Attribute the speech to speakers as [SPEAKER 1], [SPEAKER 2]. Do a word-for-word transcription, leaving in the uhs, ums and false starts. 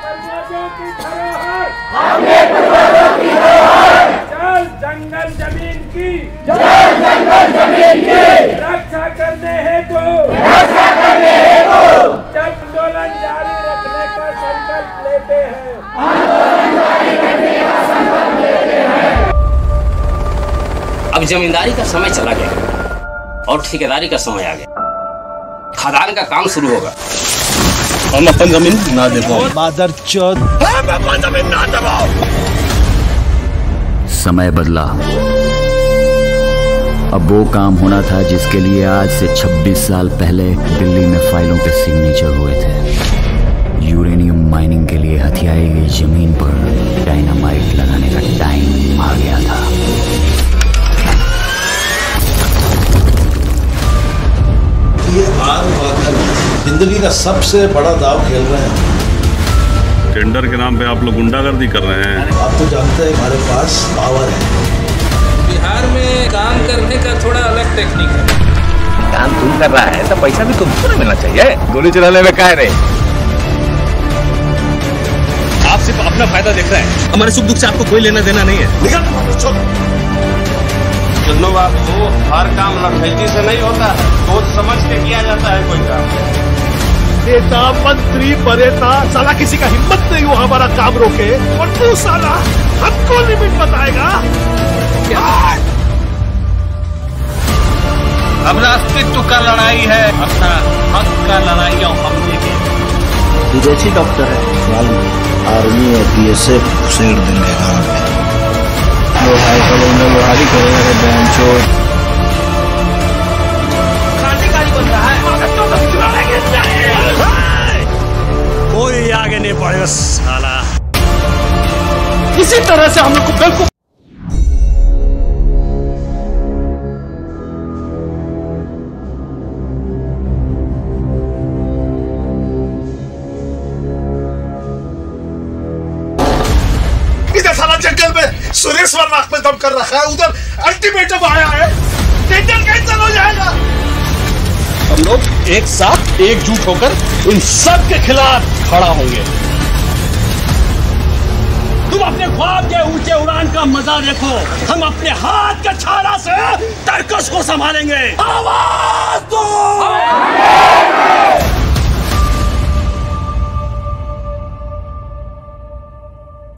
[SPEAKER 1] पूर्वजों की धरोहर,
[SPEAKER 2] हमने पूर्वजों की धरोहर,
[SPEAKER 1] जल जंगल जमीन की,
[SPEAKER 2] जल जंगल जमीन की
[SPEAKER 1] रक्षा करने हेतु,
[SPEAKER 2] रक्षा करने हेतु
[SPEAKER 1] जब आंदोलन जारी रखने का संकल्प लेते हैं,
[SPEAKER 2] आंदोलन जारी रखने का संकल्प लेते हैं।
[SPEAKER 3] अब जमींदारी का समय चला गया और ठेकेदारी का समय आ गया। खदान का काम शुरू होगा।
[SPEAKER 4] हम अपन जमीन ना दे पाओ।
[SPEAKER 5] मादर चौथ,
[SPEAKER 4] हम अपन जमीन ना दे पाओ।
[SPEAKER 6] समय बदला। अब वो काम होना था जिसके लिए आज से छब्बीस साल पहले दिल्ली में फाइलों पे सिग्नेचर हुए थे। यूरेनियम माइनिंग के लिए हथियाई गई जमीन पर डायनामाइट लगाने का टाइम आ गया था।
[SPEAKER 5] ये हार पाकर जिंदगी का सबसे बड़ा दाव खेल रहे हैं।
[SPEAKER 4] टेंडर के नाम पे आप लोग गुंडागर्दी कर रहे हैं।
[SPEAKER 5] आप तो जानते हैं हमारे पास पावर है।
[SPEAKER 7] बिहार में काम करने का थोड़ा अलग टेक्निक है।
[SPEAKER 8] काम तुम कर रहा है तो पैसा भी तुमको ना मिलना चाहिए। गोली चलाने में क्या है रे?
[SPEAKER 4] आप सिर्फ अपना फायदा देख रहे हैं। हमारे सुख दुख से आपको कोई लेना देना नहीं है। निकल।
[SPEAKER 9] चलो बाबू, हर काम लड़फैती से नहीं होता है, सोच समझ के किया जाता है कोई काम।
[SPEAKER 4] नेता मंत्री बनेता साला किसी का हिम्मत नहीं हुआ हमारा काम रोके, और तू साला हमको लिमिट बताएगा।
[SPEAKER 9] अब अस्तित्व का लड़ाई है, अपना हक का लड़ाई हम देंगे।
[SPEAKER 5] विदेशी डॉक्टर है, आर्मी है, बी एस एफ शेर देंगे। लोहाई करेंगे, लोहारी करेंगे, बहन चोर।
[SPEAKER 7] क्रांतिकारी बन रहा है।
[SPEAKER 4] कोई आगे नहीं बढ़ेगा साला।
[SPEAKER 7] इसी तरह से हम लोग को बिल्कुल
[SPEAKER 4] साला जंगल में सुरेश्वर नाक में दम कर रखा है, उधर अल्टीमेटम आया है। टेंडर कैंसिल हो जाएगा। हम लोग एक साथ एकजुट होकर इन सब के खिलाफ खड़ा होंगे। तुम अपने ख्वाब के ऊंचे उड़ान का मजा देखो, हम अपने हाथ के छाला से तरकश को संभालेंगे। आवाज दो।